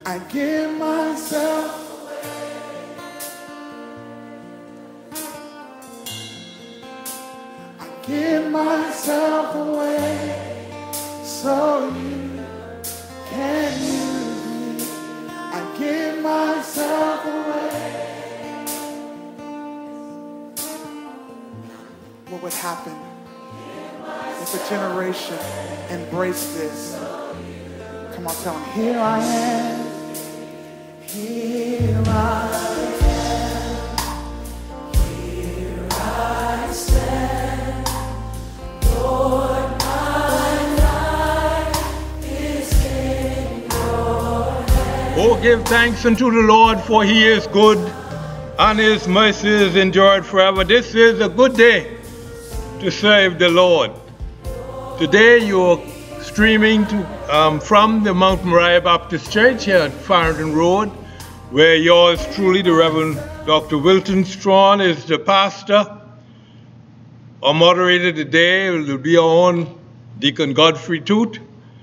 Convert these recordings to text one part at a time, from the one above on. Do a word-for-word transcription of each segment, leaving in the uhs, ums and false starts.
I give myself give myself away so you can use me. I give myself away. What would happen if a generation embraced this? Come on, tell them, here I am. Here I am. Here I stand. Lord, my life is in your hands. Oh, give thanks unto the Lord, for he is good, and his mercy is endured forever. This is a good day to serve the Lord. Today you're streaming to, um, from the Mount Moriah Baptist Church here at Farrington Road, where yours truly, the Reverend Doctor Wilton Strachan, is the pastor. Our moderator today will be our own Deacon Godfrey Toote.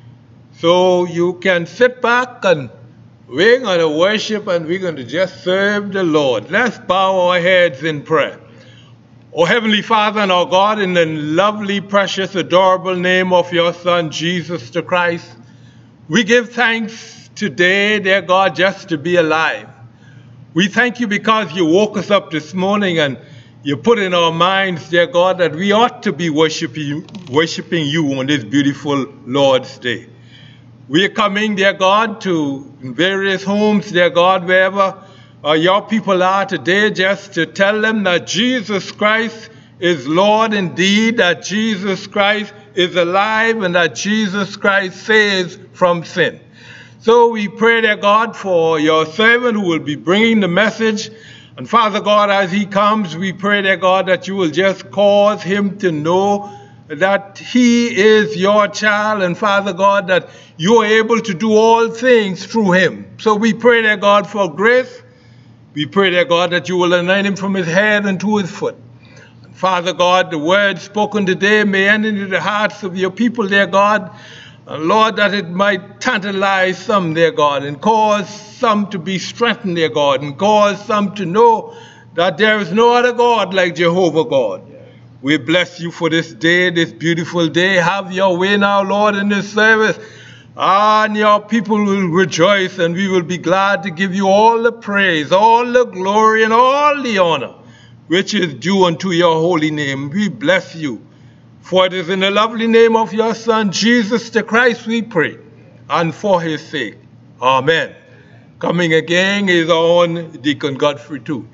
So you can sit back and we're going to worship and we're going to just serve the Lord. Let's bow our heads in prayer. Oh, Heavenly Father and our God, in the lovely, precious, adorable name of your Son, Jesus the Christ, we give thanks today, dear God, just to be alive. We thank you because you woke us up this morning and you put in our minds, dear God, that we ought to be worshiping you, worshiping you on this beautiful Lord's Day. We are coming, dear God, to various homes, dear God, wherever uh, your people are today, just to tell them that Jesus Christ is Lord indeed, that Jesus Christ is alive, and that Jesus Christ saves from sin. So we pray, dear God, for your servant who will be bringing the message. And Father God, as he comes, we pray, dear God, that you will just cause him to know that he is your child, and Father God, that you are able to do all things through him. So we pray, dear God, for grace. We pray, dear God, that you will anoint him from his head and to his foot. And Father God, the word spoken today may enter into the hearts of your people, dear God. And Lord, that it might tantalize some, dear God, and cause some to be strengthened, dear God, and cause some to know that there is no other God like Jehovah God. We bless you for this day, this beautiful day. Have your way now, Lord, in this service. And your people will rejoice, and we will be glad to give you all the praise, all the glory, and all the honor, which is due unto your holy name. We bless you. For it is in the lovely name of your Son, Jesus the Christ, we pray, and for his sake. Amen. Coming again is our own Deacon Godfrey Toote.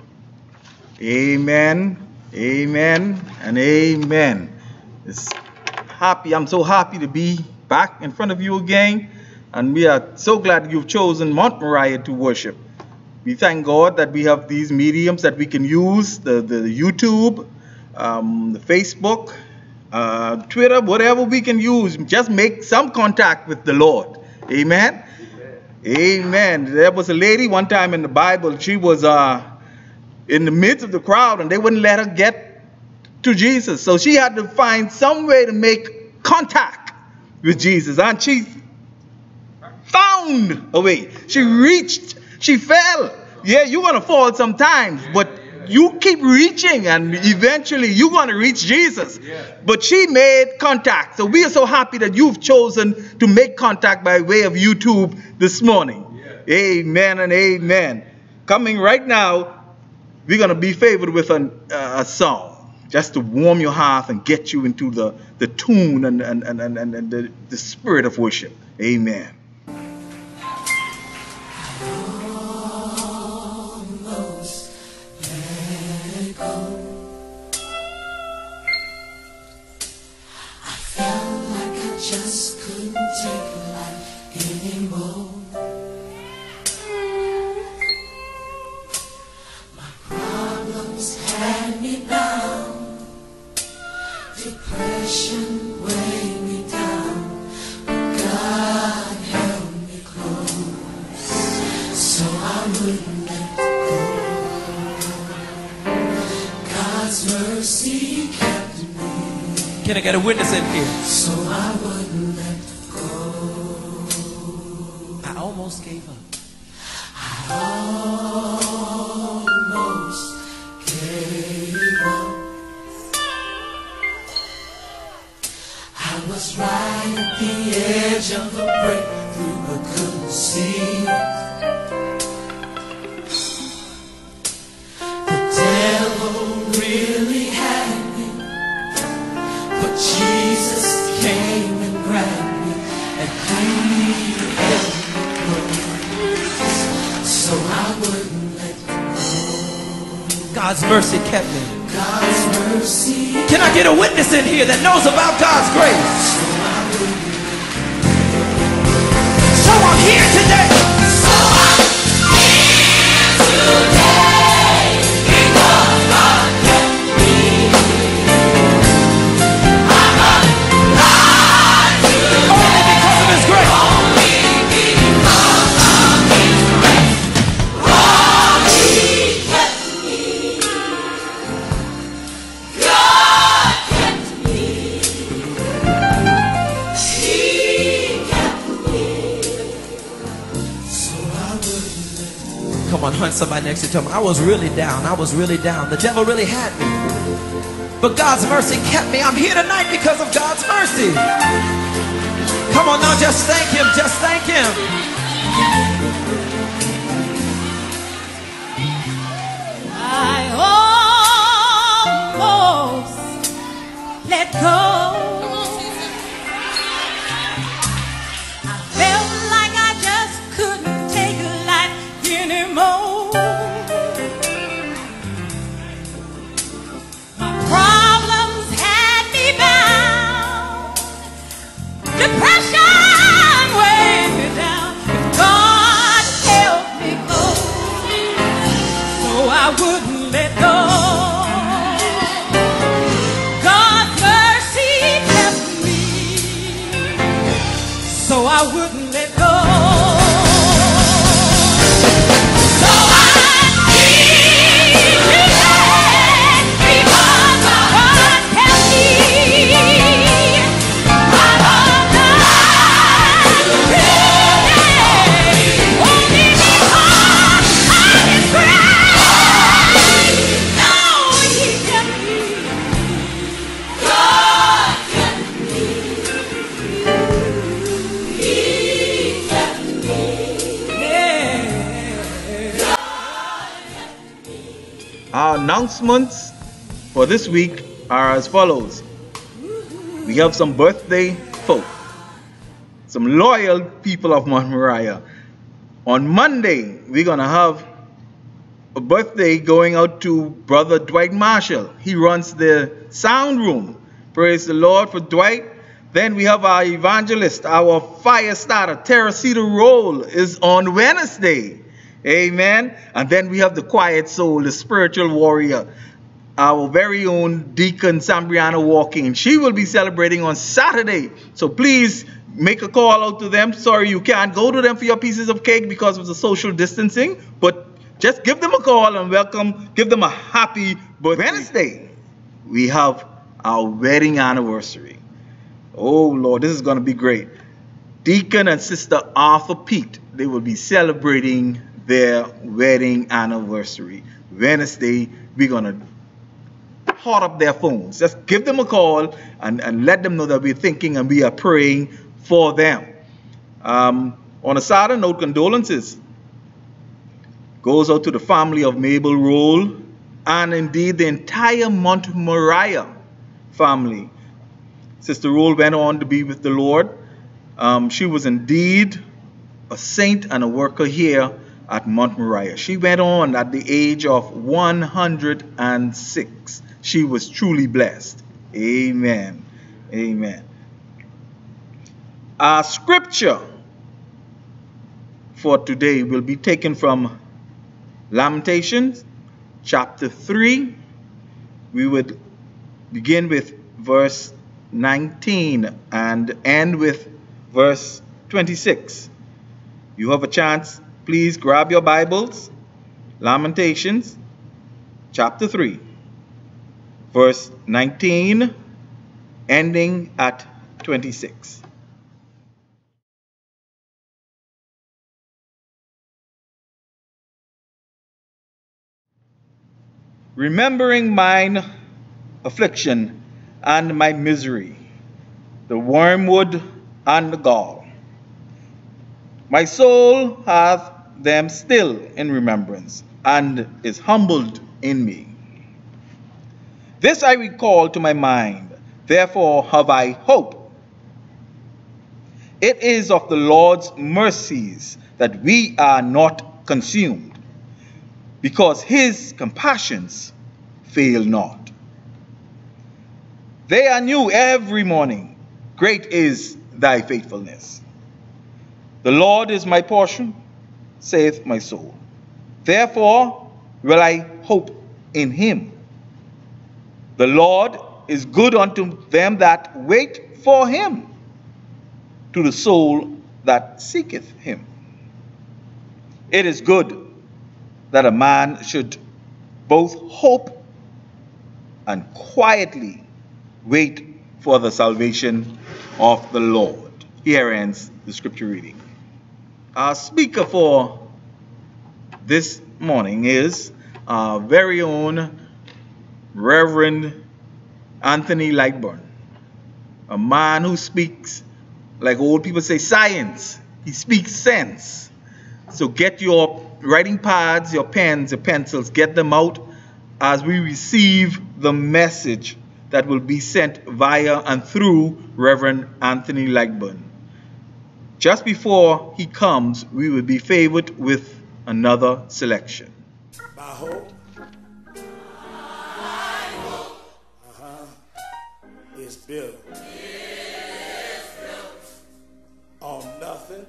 Amen, amen, and amen. It's happy. I'm so happy to be back in front of you again, and we are so glad you've chosen Mount Moriah to worship. We thank God that we have these mediums that we can use, the, the YouTube, um, the Facebook, uh, Twitter, whatever we can use. Just make some contact with the Lord. Amen? Amen. Amen. There was a lady one time in the Bible, she was uh, in the midst of the crowd, and they wouldn't let her get to Jesus. So she had to find some way to make contact with Jesus, and she found a way. She reached, she fell. Yeah, you're going to fall sometimes, but you keep reaching, and eventually you're going to reach Jesus. But she made contact. So we are so happy that you've chosen to make contact by way of YouTube this morning. Amen and amen. Coming right now, we're going to be favored with a, uh, a song, just to warm your heart and get you into the, the tune and, and, and, and, and the, the spirit of worship. Amen. Almost let go. I felt like I just couldn't take life anymore. My problems had me down. Depression weighed me down, but God held me close, so I wouldn't let go. God's mercy kept me. Can I get a witness in here? So I wouldn't let go. I almost gave up. almost gave up. I was right at the edge of a breakthrough, but couldn't see it. The devil really had me, but Jesus came and grabbed me, and He held me close, so I wouldn't let go. God's mercy kept me. God's mercy. Can I get a witness in here that knows about God's grace? So I'm here today. So I'm here today because God kept me. I'm alive today Only because of His grace. only because of His grace. Oh, He kept me. God kept me. He kept me. So I wouldn't let go. Come on, hunt somebody next to you. Tell them, I was really down. I was really down. The devil really had me. But God's mercy kept me. I'm here tonight because of God's mercy. Come on now, just thank Him. Just thank Him. I almost let go. I felt like I just couldn't take life anymore. My problems had me bound. Depression weighed me down. God helped me go, so I wouldn't let go. God's mercy kept me, so I wouldn't let go. So I'm here today because God kept me. I'm alive today only because of His grace. No, He kept me. God kept me. He kept me. Yeah. Our announcements for this week are as follows. We have some birthday folk, some loyal people of Mount Moriah. On Monday, we're going to have a birthday going out to Brother Dwight Marshall. He runs the sound room. Praise the Lord for Dwight. Then we have our evangelist, our fire starter, Teresita Roll, is on Wednesday. Amen. And then we have the quiet soul, the spiritual warrior, our very own Deacon Sambriana Walking. She will be celebrating on Saturday. So please make a call out to them. Sorry, you can't go to them for your pieces of cake because of the social distancing, but just give them a call and welcome, give them a happy birthday. Wednesday, we have our wedding anniversary. Oh Lord, this is going to be great. Deacon and Sister Arthur Pete, they will be celebrating their wedding anniversary. Wednesday, we're going to hot up their phones. Just give them a call and, and let them know that we're thinking and we are praying for them. Um, on a sadder note, condolences goes out to the family of Mabel Roll and indeed the entire Mount Moriah family. Sister Roll went on to be with the Lord. Um, she was indeed a saint and a worker here at Mount Moriah. She went on at the age of one hundred six. She was truly blessed. Amen. Amen. Our scripture for today will be taken from Lamentations chapter three. We would begin with verse nineteen and end with verse twenty-six. You have a chance. Please grab your Bibles. Lamentations chapter three, verse nineteen, ending at twenty-six. remembering mine affliction and my misery, the wormwood and the gall. My soul hath them still in remembrance, and is humbled in me. This I recall to my mind, therefore have I hope. It is of the Lord's mercies that we are not consumed, because his compassions fail not. They are new every morning. Great is thy faithfulness. The Lord is my portion, saith my soul. Therefore will I hope in him. The Lord is good unto them that wait for him, to the soul that seeketh him. It is good that a man should both hope and quietly wait for the salvation of the Lord. Here ends the scripture reading. Our speaker for this morning is our very own Reverend Anthony Lightbourne, a man who speaks, like old people say, science. He speaks sense. So get your writing pads, your pens, your pencils, get them out as we receive the message that will be sent via and through Reverend Anthony Lightbourne. Just before he comes, we will be favored with another selection. My hope, uh-huh, is built on nothing.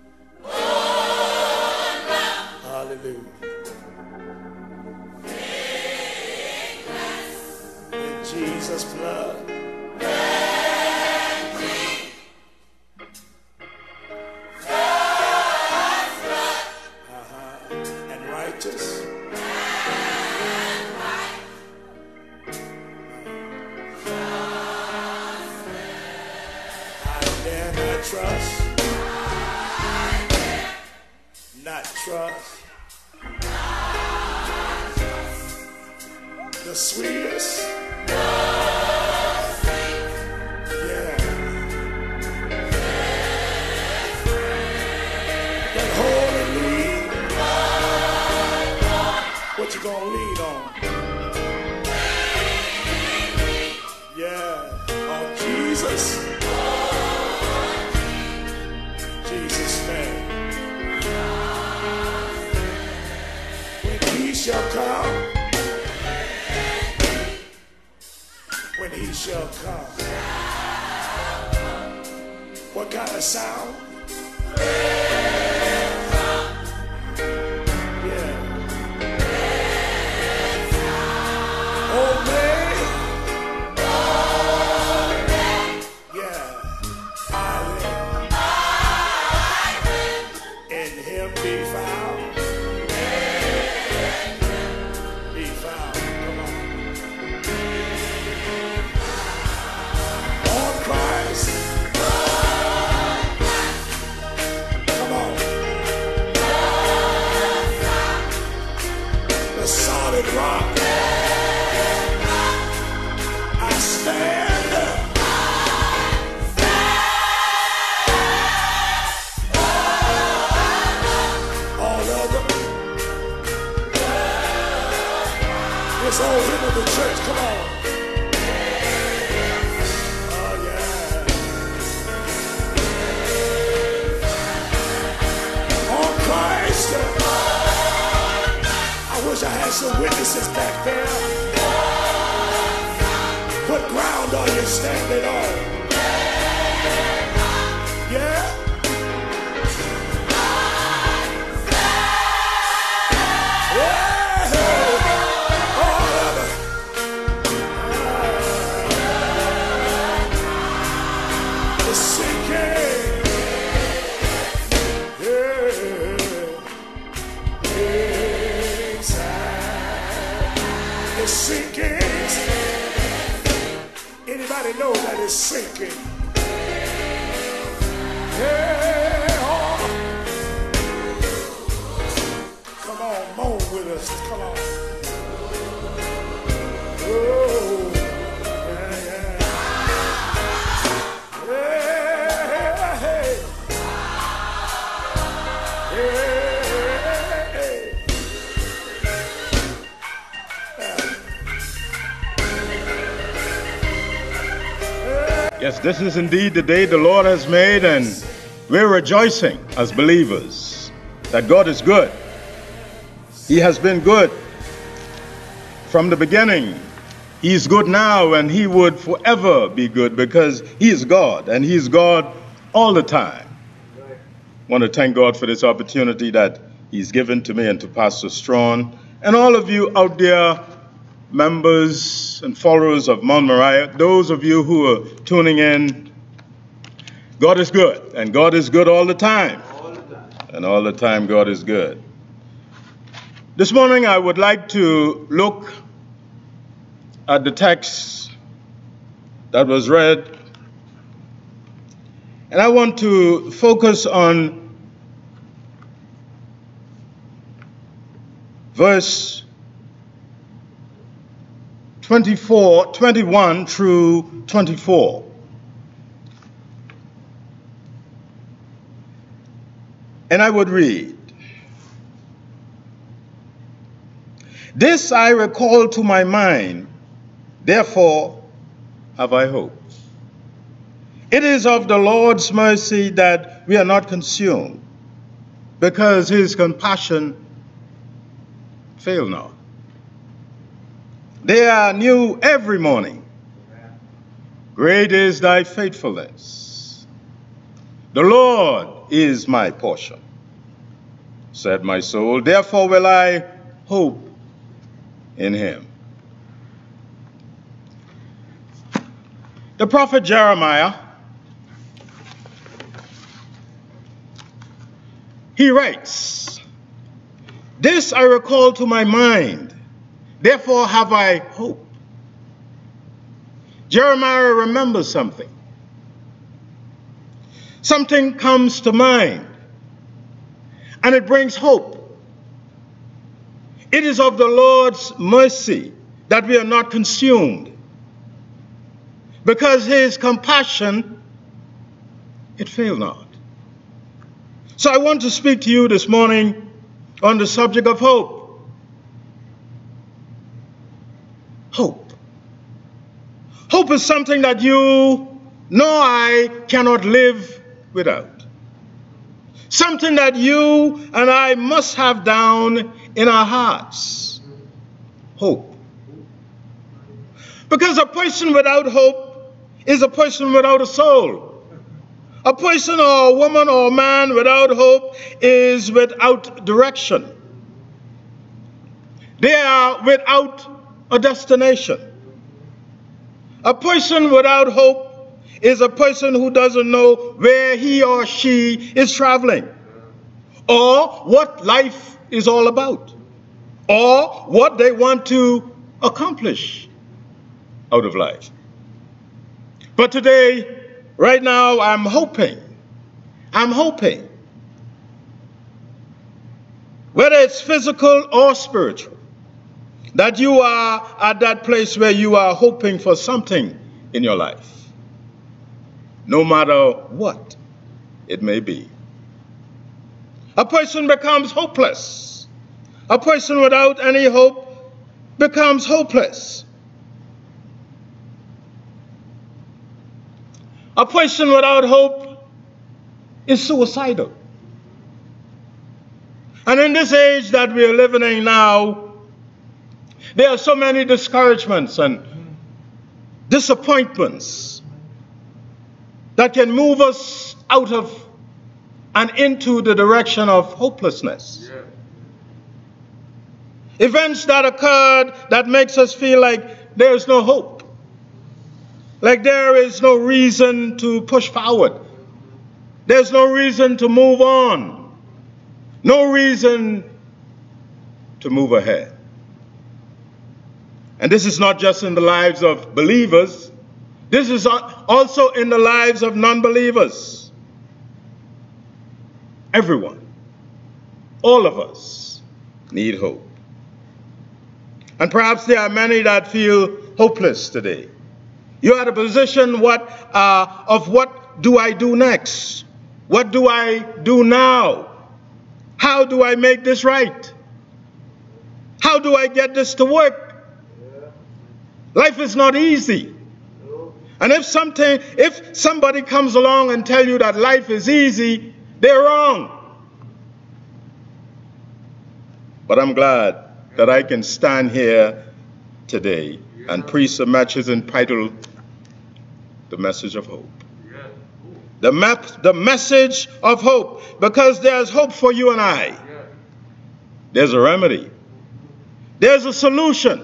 Hallelujah. In Jesus' blood. Trust, not trust, the sweetest, yeah, that hold and lead, what you gonna lead on? Yeah, on Jesus. Jesus' name. When he shall come, when he shall come, what kind of sound? Yeah. Oh man. Yeah. I in him be found. Be found. Come on. On Christ. Come on. The solid rock. I stand. It's all hymn of the church, come on. Oh yeah. On Christ. I wish I had some witnesses back there. What ground are you standing on? Yeah. Anybody know that it's sinking? Yeah. Oh. Come on, moan with us. Come on. Yes, this is indeed the day the Lord has made, and we're rejoicing as believers that God is good. He has been good from the beginning. He's good now, and he would forever be good because he is God, and he is God all the time. I want to thank God for this opportunity that he's given to me and to Pastor Strachan and all of you out there, members and followers of Mount Moriah, those of you who are tuning in. God is good, and God is good all the time. All the time. And all the time God is good. This morning I would like to look at the text that was read, and I want to focus on verse twenty-four, twenty-one through twenty-four. And I would read, "This I recall to my mind, therefore have I hope. It is of the Lord's mercy that we are not consumed, because his compassion fail not. They are new every morning. Great is thy faithfulness. The Lord is my portion, said my soul. Therefore will I hope in him." The prophet Jeremiah, he writes, "This I recall to my mind, therefore have I hope." Jeremiah remembers something. Something comes to mind, and it brings hope. It is of the Lord's mercy that we are not consumed, because his compassion, it fail not. So I want to speak to you this morning on the subject of hope. Hope. Hope is something that you nor I cannot live without. Something that you and I must have down in our hearts. Hope. Because a person without hope is a person without a soul. A person or a woman or a man without hope is without direction. They are without a destination. A person without hope is a person who doesn't know where he or she is traveling, or what life is all about, or what they want to accomplish out of life. But today, right now, I'm hoping, I'm hoping, whether it's physical or spiritual, that you are at that place where you are hoping for something in your life, no matter what it may be. A person becomes hopeless. A person without any hope becomes hopeless. A person without hope is suicidal. And in this age that we are living in now, there are so many discouragements and disappointments that can move us out of and into the direction of hopelessness. Yeah. Events that occurred that makes us feel like there's no hope, like there is no reason to push forward. There's no reason to move on, no reason to move ahead. And this is not just in the lives of believers, this is also in the lives of non-believers. Everyone, all of us need hope. And perhaps there are many that feel hopeless today. You're at a position what, uh, of what do I do next? What do I do now? How do I make this right? How do I get this to work? Life is not easy. And if something, if somebody comes along and tell you that life is easy, they're wrong. But I'm glad that I can stand here today and preach a message entitled The Message of Hope. The, map, the message of hope, because there's hope for you and I. There's a remedy. There's a solution.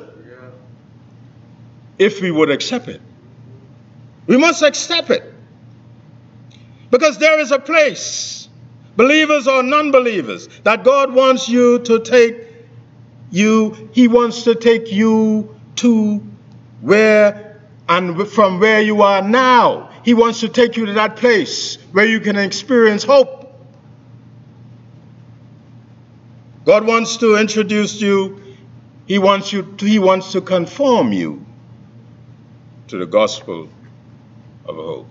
If we would accept it. We must accept it. Because there is a place, believers or non-believers, that God wants you to take you, He wants to take you to where and from where you are now. He wants to take you to that place where you can experience hope. God wants to introduce you. He wants you to, He wants to conform you to the gospel of hope.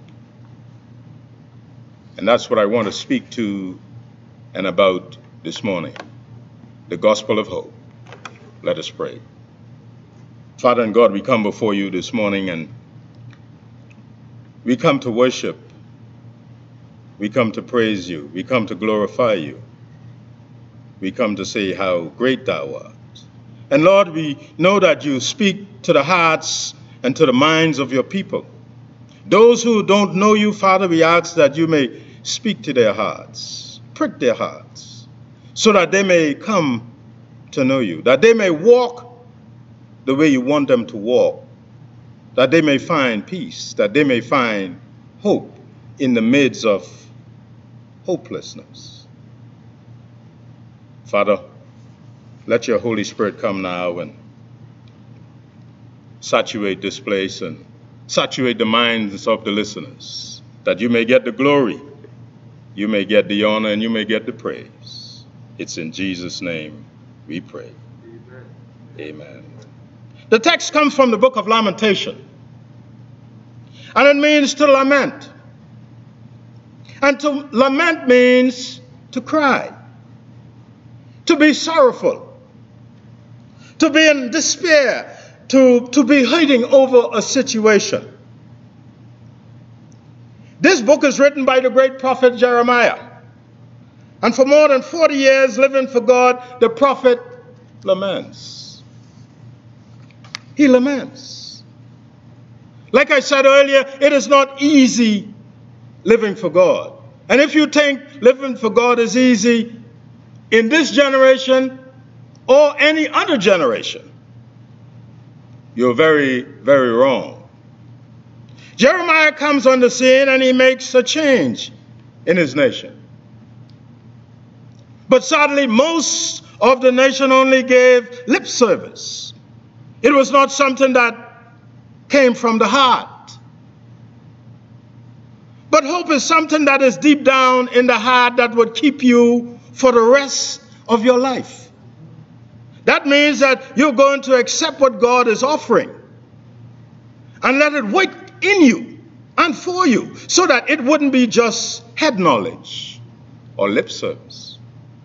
And that's what I want to speak to and about this morning. The gospel of hope. Let us pray. Father and God, we come before you this morning and we come to worship. We come to praise you. We come to glorify you. We come to say how great thou art. And Lord, we know that you speak to the hearts and to the minds of your people. Those who don't know you, Father, we ask that you may speak to their hearts, prick their hearts, so that they may come to know you, that they may walk the way you want them to walk, that they may find peace, that they may find hope in the midst of hopelessness. Father, let your Holy Spirit come now and saturate this place and saturate the minds of the listeners, that you may get the glory, you may get the honor, and you may get the praise. It's in Jesus' name we pray. Amen. Amen. The text comes from the book of Lamentation, and it means to lament. And to lament means to cry, to be sorrowful, to be in despair, to, to be hurting over a situation. This book is written by the great prophet Jeremiah. And for more than forty years living for God, the prophet laments. He laments. Like I said earlier, it is not easy living for God. And if you think living for God is easy in this generation or any other generation, you're very, very wrong. Jeremiah comes on the scene and he makes a change in his nation. But sadly, most of the nation only gave lip service. It was not something that came from the heart. But hope is something that is deep down in the heart that would keep you for the rest of your life. That means that you're going to accept what God is offering and let it work in you and for you so that it wouldn't be just head knowledge or lip service.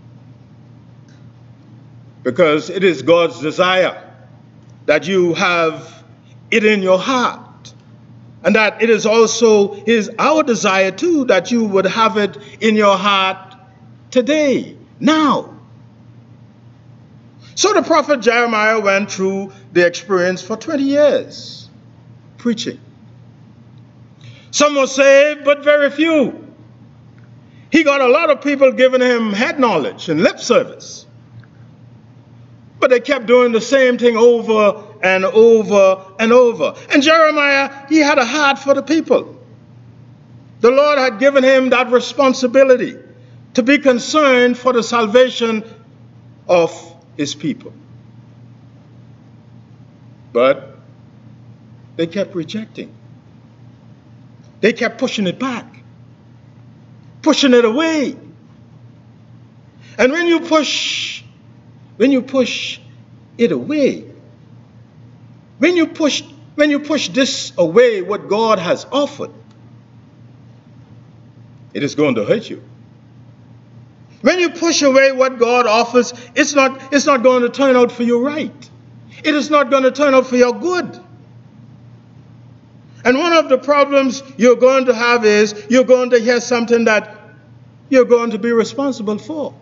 Because it is God's desire that you have it in your heart. And that it is also his, our desire too, that you would have it in your heart today, now. So the prophet Jeremiah went through the experience for twenty years, preaching. Some were saved, but very few. He got a lot of people giving him head knowledge and lip service. But they kept doing the same thing over and over and over. And Jeremiah, he had a heart for the people. The Lord had given him that responsibility to be concerned for the salvation of his people. But they kept rejecting. They kept pushing it back, pushing it away. And when you push, when you push it away, when you push, when you push this away, what God has offered, it is going to hurt you. When you push away what God offers, it's not, it's not going to turn out for you right. It is not going to turn out for your good. And one of the problems you're going to have is you're going to hear something that you're going to be responsible for.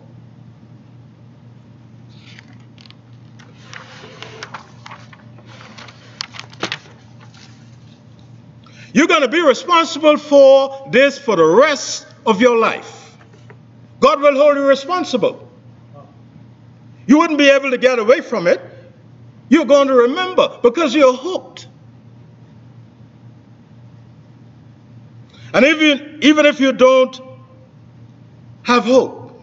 You're going to be responsible for this for the rest of your life. God will hold you responsible. You wouldn't be able to get away from it. You're going to remember because you're hooked. And even, even if you don't have hope,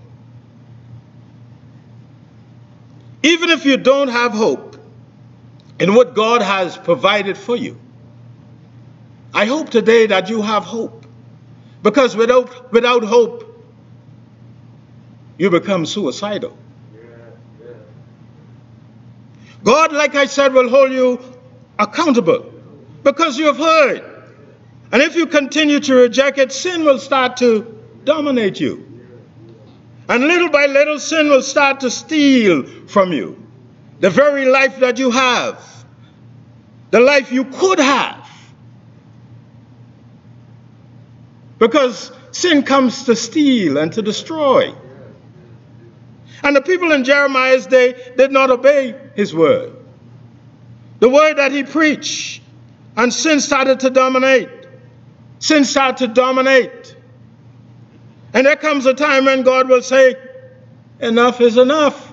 even if you don't have hope in what God has provided for you, I hope today that you have hope. Because without, without hope, you become suicidal. God, like I said, will hold you accountable because you have heard. And if you continue to reject it, sin will start to dominate you. And little by little, sin will start to steal from you the very life that you have, the life you could have. Because sin comes to steal and to destroy. And the people in Jeremiah's day did not obey his word. The word that he preached. And sin started to dominate. Sin started to dominate. And there comes a time when God will say, enough is enough.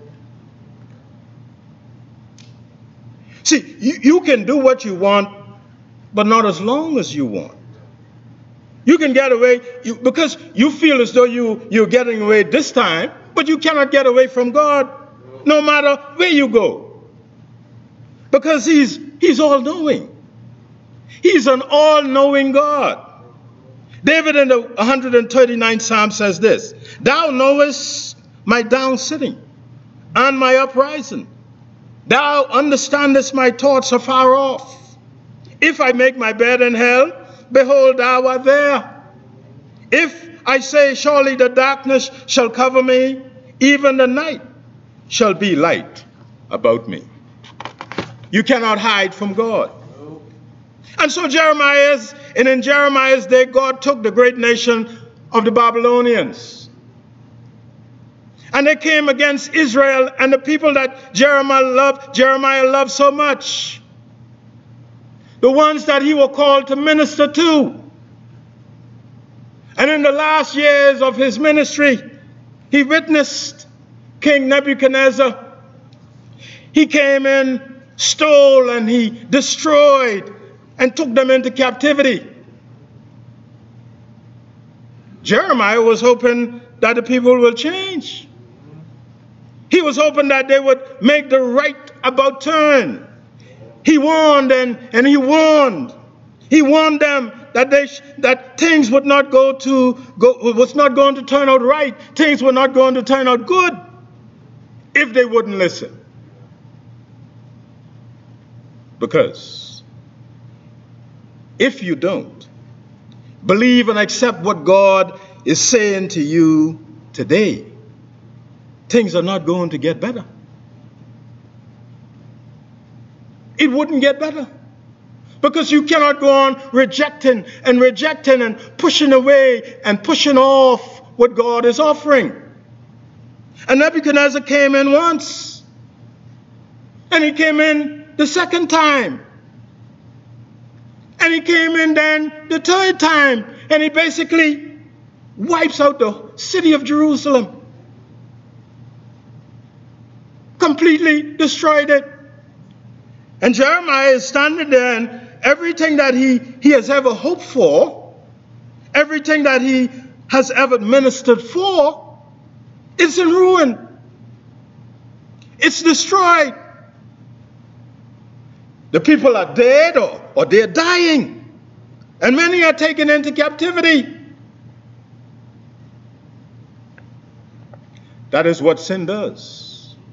See, you, you can do what you want, but not as long as you want. You can get away you, because you feel as though you, you're getting away this time, but you cannot get away from God no matter where you go. Because he's, he's all-knowing. He's an all-knowing God. David in the one hundred thirty-ninth Psalm says this, thou knowest my down sitting and my uprising. Thou understandest my thoughts afar off. If I make my bed in hell, behold, thou art there. If I say, surely the darkness shall cover me, even the night shall be light about me. You cannot hide from God. And so Jeremiah's, and in Jeremiah's day, God took the great nation of the Babylonians. And they came against Israel and the people that Jeremiah loved, Jeremiah loved so much. The ones that he was called to minister to. And in the last years of his ministry, he witnessed King Nebuchadnezzar. He came in, stole, and he destroyed and took them into captivity. Jeremiah was hoping that the people will change. He was hoping that they would make the right about turn. He warned and, and he warned. He warned them that they that things would not go to go was not going to turn out right. Things were not going to turn out good if they wouldn't listen. Because if you don't believe and accept what God is saying to you today, things are not going to get better. It wouldn't get better. Because you cannot go on rejecting and rejecting and pushing away and pushing off what God is offering. And Nebuchadnezzar came in once. And he came in the second time. And he came in then the third time. And he basically wipes out the city of Jerusalem. Completely destroyed it. And Jeremiah is standing there, and everything that he, he has ever hoped for, everything that he has ever ministered for, is in ruin. It's destroyed. The people are dead or, or they're dying. And many are taken into captivity. That is what sin does.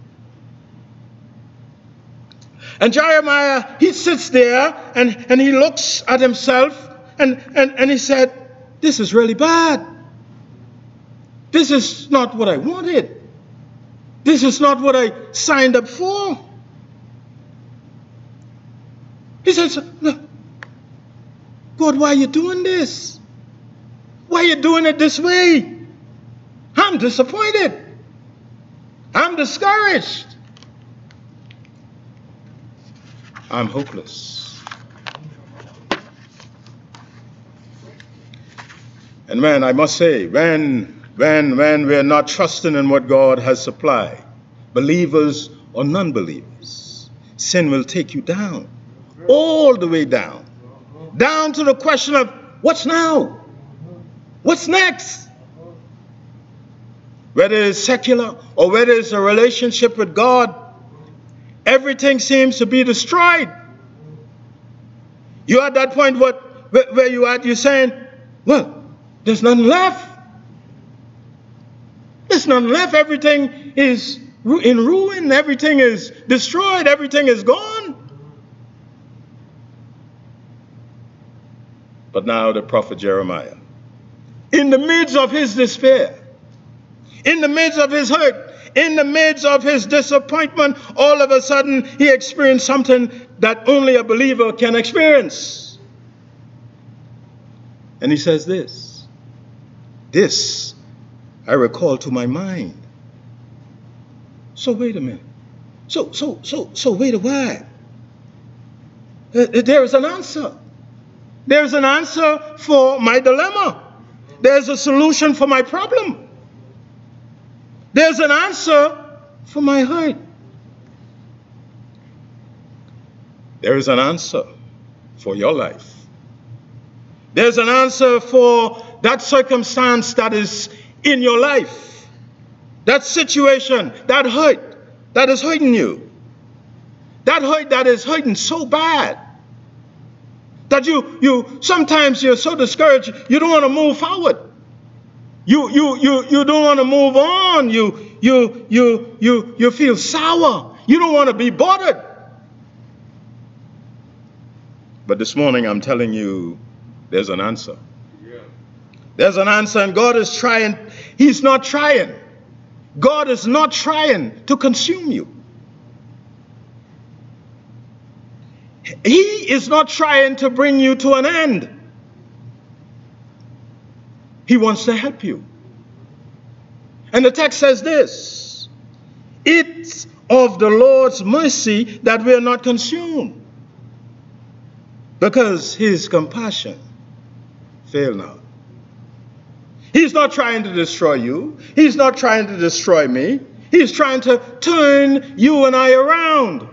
And Jeremiah, he sits there and, and he looks at himself and, and, and he said, this is really bad. This is not what I wanted. This is not what I signed up for. He says, God, why are you doing this? Why are you doing it this way? I'm disappointed. I'm discouraged. I'm hopeless. And man, I must say, when, when, when we're not trusting in what God has supplied, believers or non-believers, sin will take you down, all the way down, down to the question of what's now? What's next? Whether it's secular or whether it's a relationship with God, everything seems to be destroyed. You're at that point what, where, where you at, you're saying, well, there's nothing left. There's nothing left. Everything is in ruin. Everything is destroyed. Everything is gone. But now the prophet Jeremiah, in the midst of his despair, in the midst of his hurt, in the midst of his disappointment, all of a sudden he experienced something that only a believer can experience. And he says this, this I recall to my mind. So wait a minute. So, so, so, so wait a while. Uh, there is an answer. There's an answer for my dilemma. There's a solution for my problem. There's an answer for my hurt. There is an answer for your life. There's an answer for that circumstance that is in your life. That situation, that hurt, that is hurting you. That hurt that is hurting so bad that you, you sometimes you're so discouraged, you don't want to move forward. You, you, you, you don't want to move on. You, you, you, you, you feel sour. You don't want to be bothered. But this morning I'm telling you, there's an answer. Yeah. There's an answer, and God is trying. He's not trying. God is not trying to consume you. He is not trying to bring you to an end. He wants to help you. And the text says this, it's of the Lord's mercy that we are not consumed, because his compassion fail not. He's not trying to destroy you. He's not trying to destroy me. He's trying to turn you and I around.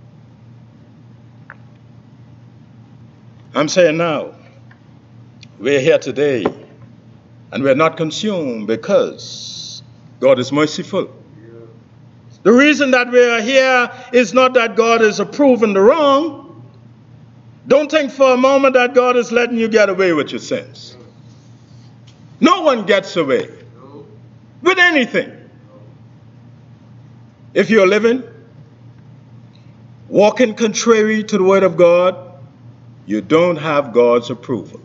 I'm saying now, we're here today and we're not consumed because God is merciful. The reason that we are here is not that God is approving the wrong. Don't think for a moment that God is letting you get away with your sins. No one gets away with anything. If you're living, walking contrary to the word of God, you don't have God's approval.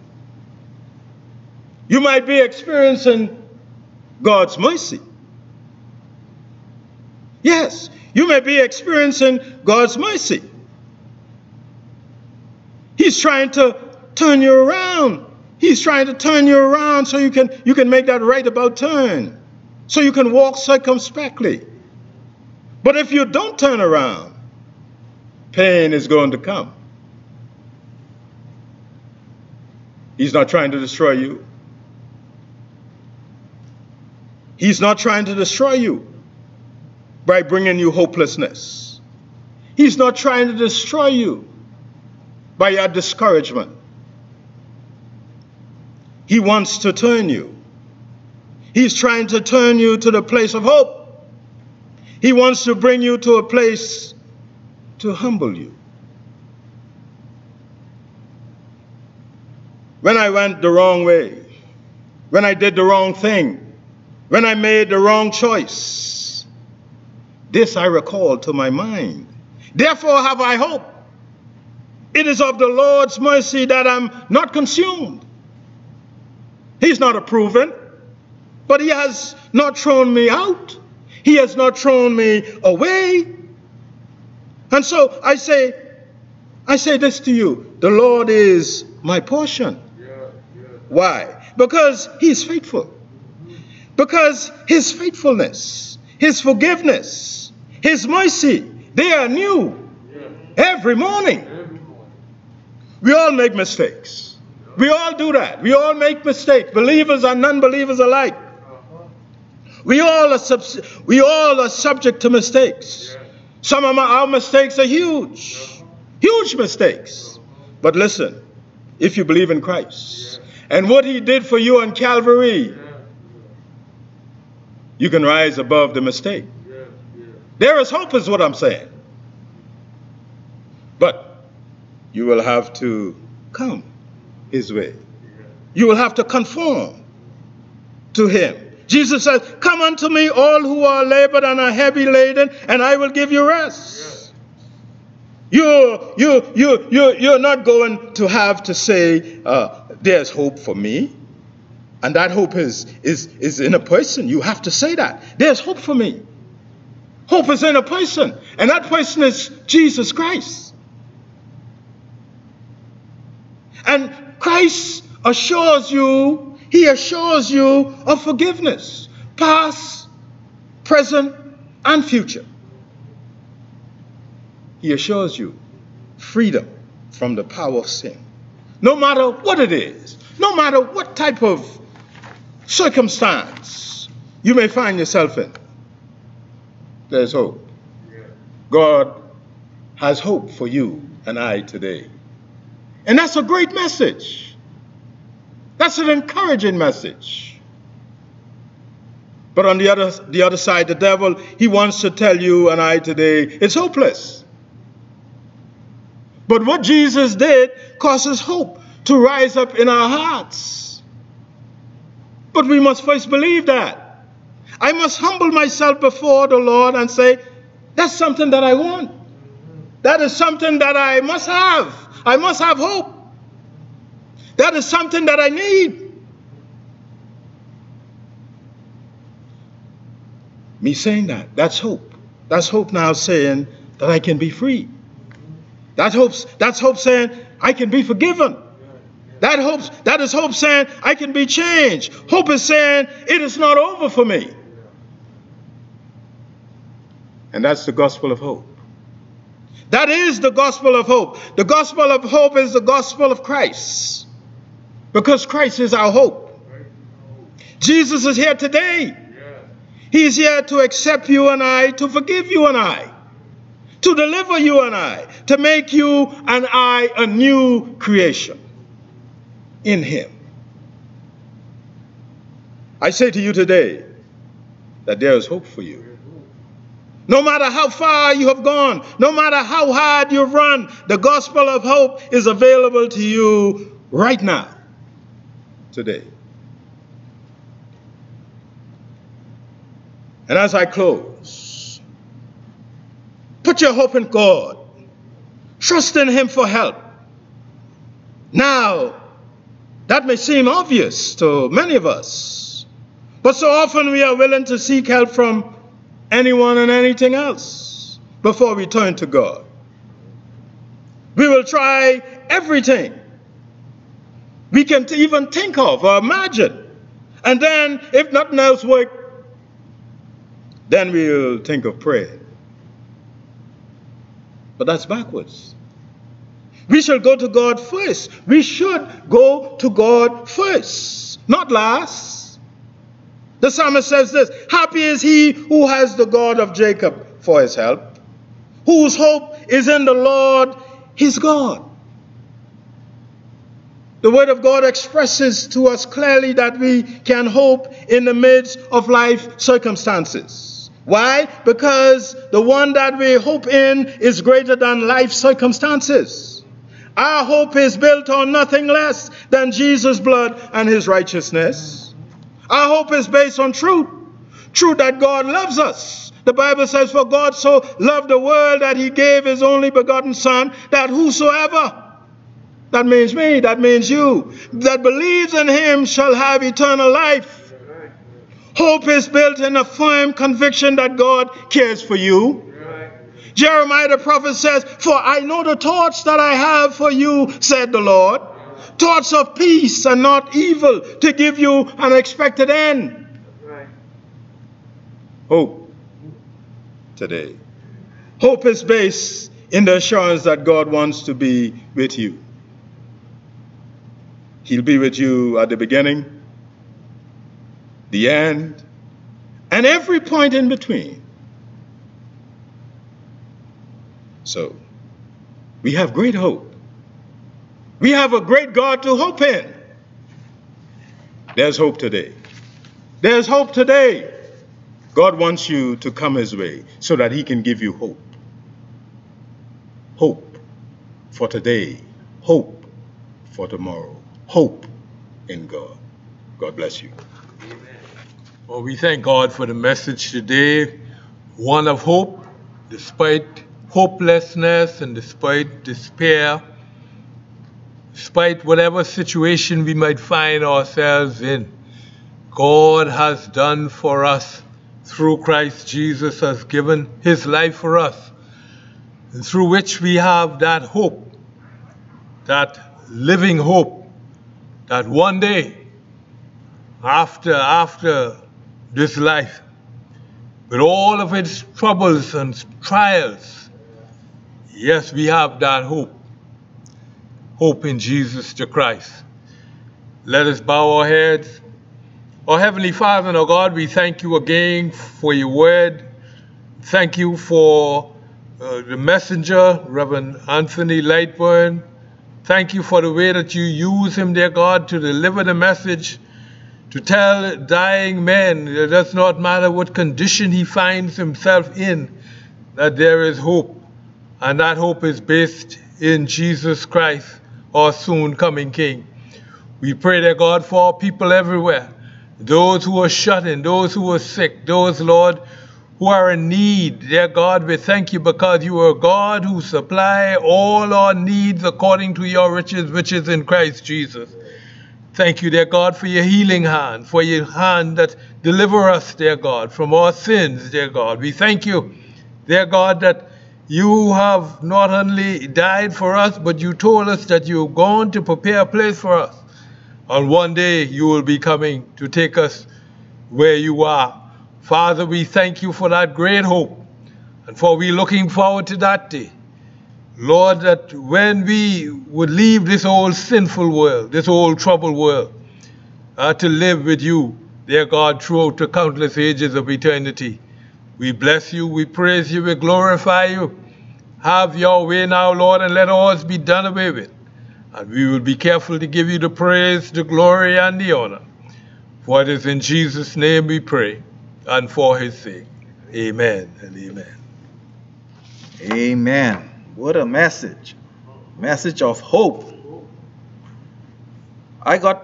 You might be experiencing God's mercy. Yes, you may be experiencing God's mercy. He's trying to turn you around. He's trying to turn you around so you can, you can make that right about turn. So you can walk circumspectly. But if you don't turn around, pain is going to come. He's not trying to destroy you. He's not trying to destroy you by bringing you hopelessness. He's not trying to destroy you by your discouragement. He wants to turn you. He's trying to turn you to the place of hope. He wants to bring you to a place to humble you. When I went the wrong way, when I did the wrong thing, when I made the wrong choice, this I recall to my mind. Therefore have I hope. It is of the Lord's mercy that I'm not consumed. He's not approving, but he has not thrown me out. He has not thrown me away. And so I say, I say this to you, the Lord is my portion. Why? Because he's faithful. Because his faithfulness, his forgiveness, his mercy, they are new every morning. We all make mistakes. We all do that. We all make mistakes, believers and non-believers alike. We all are sub- we all are subject to mistakes. Some of our mistakes are huge, huge mistakes. But listen, if you believe in Christ and what he did for you on Calvary, you can rise above the mistake. There is hope, is what I'm saying. But you will have to come his way. You will have to conform to him. Jesus says, come unto me all who are labored and are heavy laden, and I will give you rest. You, you, you, you, you're not going to have to say, uh, there's hope for me. And that hope is, is, is in a person. You have to say that. There's hope for me. Hope is in a person. And that person is Jesus Christ. And Christ assures you, he assures you of forgiveness, past, present, and future. He assures you freedom from the power of sin. No matter what it is, no matter what type of circumstance you may find yourself in, there's hope. God has hope for you and I today. And that's a great message. That's an encouraging message. But on the other, the other side, the devil, he wants to tell you and I today, it's hopeless. But what Jesus did causes hope to rise up in our hearts. But we must first believe that. I must humble myself before the Lord and say, that's something that I want. That is something that I must have. I must have hope. That is something that I need. Me saying that, that's hope. That's hope now saying that I can be free. That hope's, that's hope saying I can be forgiven. That hopes, that is hope saying I can be changed. Hope is saying it is not over for me. And that's the gospel of hope. That is the gospel of hope. The gospel of hope is the gospel of Christ. Because Christ is our hope. Jesus is here today. He's here to accept you and I, to forgive you and I, to deliver you and I, to make you and I a new creation in him. I say to you today that there is hope for you. No matter how far you have gone, no matter how hard you've run, the gospel of hope is available to you right now, today. And as I close, put your hope in God. Trust in him for help. Now, that may seem obvious to many of us, but so often we are willing to seek help from anyone and anything else before we turn to God. We will try everything we can t- even think of or imagine. And then, if nothing else works, then we'll think of prayer. But that's backwards. We should go to God first. We should go to God first, not last. The psalmist says this, happy is he who has the God of Jacob for his help, whose hope is in the Lord his God. The word of God expresses to us clearly that we can hope in the midst of life circumstances. Why? Because the one that we hope in is greater than life circumstances. Our hope is built on nothing less than Jesus' blood and his righteousness. Our hope is based on truth. Truth that God loves us. The Bible says, for God so loved the world that he gave his only begotten Son, that whosoever, that means me, that means you, that believes in him shall have eternal life. Hope is built in a firm conviction that God cares for you. Jeremiah the prophet says, for I know the thoughts that I have for you, said the Lord. thoughts of peace and not evil, to give you an expected end. Right. Hope today. Hope is based in the assurance that God wants to be with you. He'll be with you at the beginning, the end, and every point in between. So, we have great hope. We have a great God to hope in. There's hope today. There's hope today. God wants you to come his way so that he can give you hope. Hope for today. Hope for tomorrow. Hope in God. God bless you. Amen. Well, we thank God for the message today. One of hope, despite hopelessness and despite despair, despite whatever situation we might find ourselves in. God has done for us through Christ Jesus, has given his life for us, and through which we have that hope, that living hope, that one day after, after this life, with all of its troubles and trials, yes, we have that hope. Hope in Jesus the Christ. Let us bow our heads. Our Heavenly Father and our God, we thank you again for your word. Thank you for uh, the messenger, Reverend Anthony Lightbourne. Thank you for the way that you use him, dear God, to deliver the message, to tell dying men, it does not matter what condition he finds himself in, that there is hope. And that hope is based in Jesus Christ, our soon coming King. We pray, dear God, for our people everywhere, those who are shut in, those who are sick, those, Lord, who are in need. Dear God, we thank you because you are God who supply all our needs according to your riches, which is in Christ Jesus. Thank you, dear God, for your healing hand, for your hand that deliver us, dear God, from our sins, dear God. We thank you, dear God, that you have not only died for us, but you told us that you're going to prepare a place for us. And one day you will be coming to take us where you are. Father, we thank you for that great hope. And for we looking forward to that day. Lord, that when we would leave this old sinful world, this old troubled world, uh, to live with you, dear God, throughout the countless ages of eternity. We bless you, we praise you, we glorify you. Have your way now, Lord, and let ours be done away with. And we will be careful to give you the praise, the glory, and the honor. For it is in Jesus' name we pray, and for his sake. Amen and amen. Amen. What a message. Message of hope. I got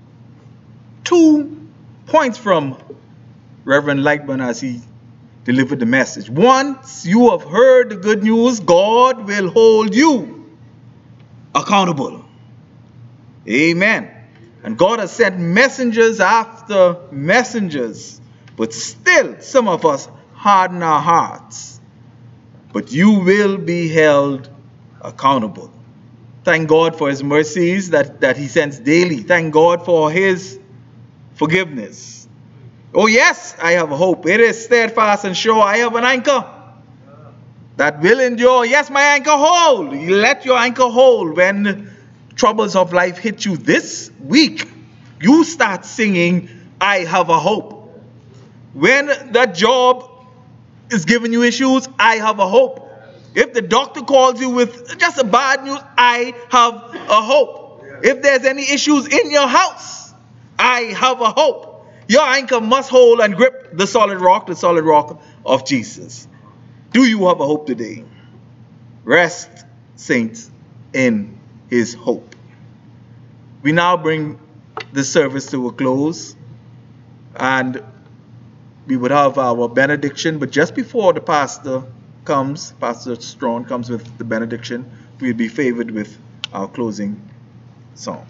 two points from Reverend Lightbourne as he delivered the message. Once you have heard the good news, God will hold you accountable. Amen. And God has sent messengers after messengers, but still some of us harden our hearts. But you will be held accountable. Thank God for his mercies that, that he sends daily. Thank God for his forgiveness. Oh yes, I have hope. It is steadfast and sure. I have an anchor that will endure. Yes, my anchor hold. You let your anchor hold when troubles of life hit you this week. You start singing, I have a hope. When that job is giving you issues, I have a hope. If the doctor calls you with just a bad news, I have a hope. If there's any issues in your house, I have a hope. Your anchor must hold and grip the solid rock, the solid rock of Jesus. Do you have a hope today? Rest, saints, in his hope. We now bring the service to a close, and we would have our benediction, but just before the pastor comes, Pastor Strachan comes with the benediction, we'll be favored with our closing song.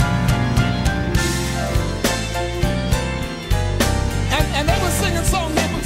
And, and they were singing songs.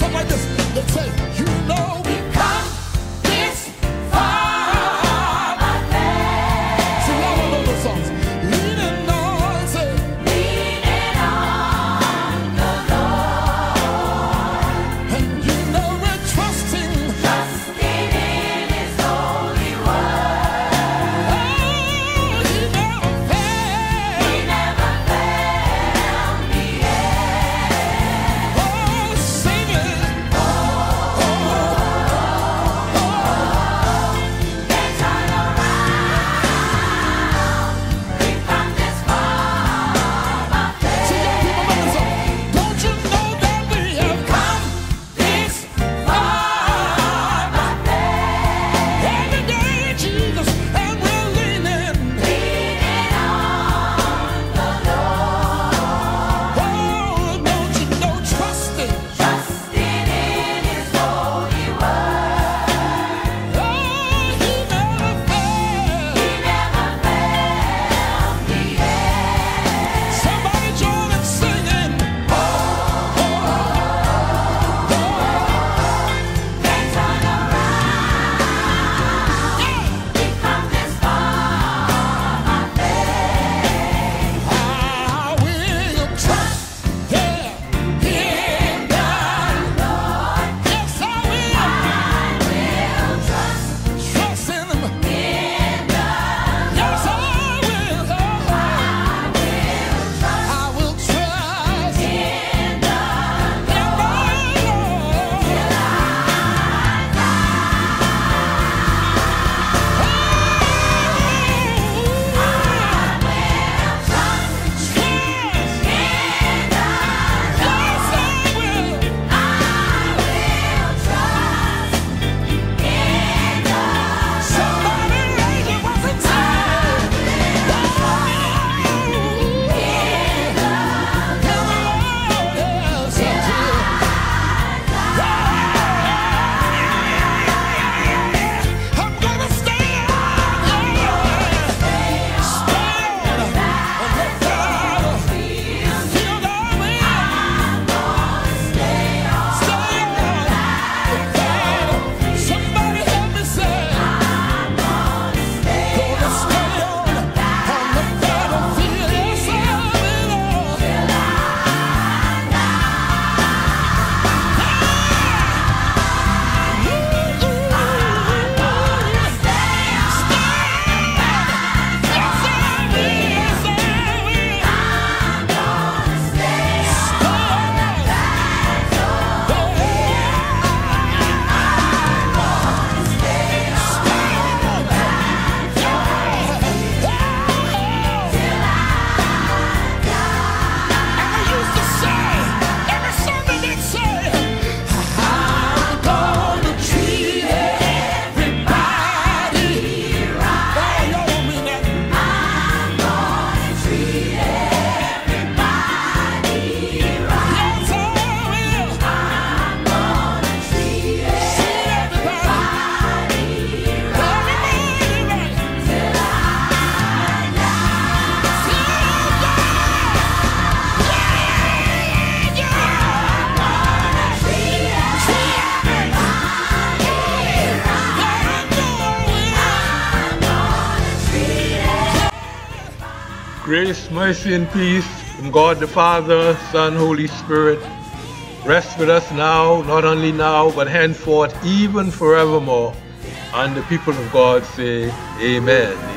Grace, mercy, and peace from God the Father, Son, Holy Spirit, rest with us now, not only now, but henceforth, even forevermore. And the people of God say, Amen.